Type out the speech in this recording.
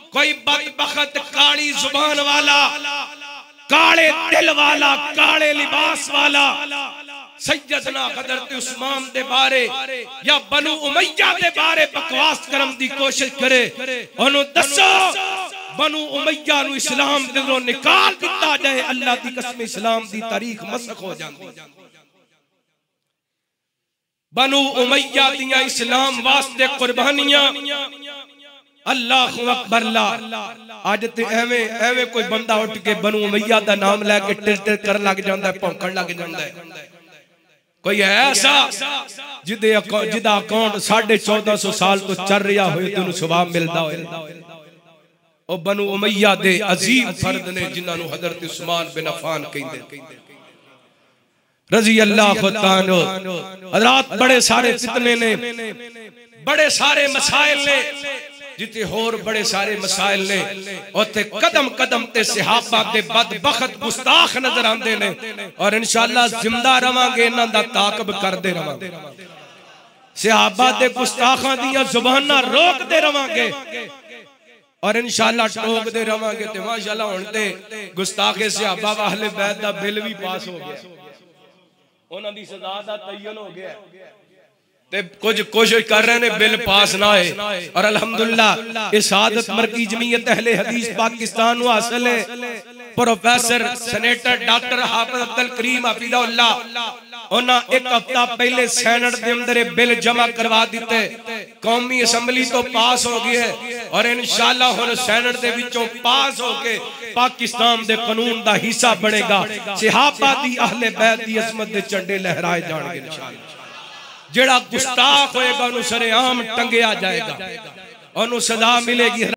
कोई बदबख्त काली जुबान वाला, काले दिल वाला, काले लिबास वाला सैयदना हज़रत उस्मान दे बारे या बनु उमैया दे बारे बकवास करम दी कोशिश करे, ओनू दसो बनु उमैया नू इस्लाम दिलों निकाल दिता जाए, अल्लाह दी कसम इस्लाम दी तारीख मसख हो जाती। बनु उमैया दियां इस्लाम वास्ते कुर्बानियां अल्लाहु अकबर ला। अज ते एवें एवें कोई बंदा उठ के बनु उमैया दा नाम लेके टिल टिल कर लग जांदा है, भौंकण लग जांदा है। कोई है ऐसा जिदा अकाउंट 1450 साल तो चल रहा होए ते उन्हें सवाब मिलदा होए? ओ बनु उमैया दे अजीम फर्द ने जिन्हां नू हज़रत उस्मान बिन अफ़ान कहंदे रज़ी अल्लाह ताला। हज़रात बड़े सारे फितने ने, बड़े सारे मसाइल ने, जिते होर बड़े सारे मसाइल ने, उते कदम कदम ते सहाबा दे बदबख्त गुस्ताख नजर आंदे ने। और इंशाअल्लाह जिंदा रवांगे, इन्हां दा ताकब करदे रवांगे, सहाबा दे गुस्ताखां दियां जुबानां रोकदे रवांगे और इंशाअल्लाह टोकदे रवांगे। ते माशाअल्लाह हुण ते गुस्ताखे सहाबा अहले बैत दा बिल भी पास हो गया, उन्हां दी सज़ा दा तयन हो गया ते कुछ कोशिश कर रहे ने बिल पास ना है। और अल्हम्दुलिल्लाह इस आदत मरकी जमीयत अहले हदीस पाकिस्तान हासिल है। Professor senator doctor Hafiz Abdul Karim हफिज़हुल्लाह उन्हां एक हफ्ता पहले सेनेट दे अंदर बिल जमा करवा दिते, कौमी असम्बली तो पास हो गया है और इंशाअल्लाह हुण सेनेट दे विचों पास होके पाकिस्तान दे कानून दा हिस्सा बनेगा। सहाबा दी अहले बैत दी अज़मत दे झंडे लहराए जाणगे इंशाअल्लाह। जेड़ा गुस्ताख होएगा उन्हें सरेआम टंगिया जाएगा, उन्हें सजा मिलेगी।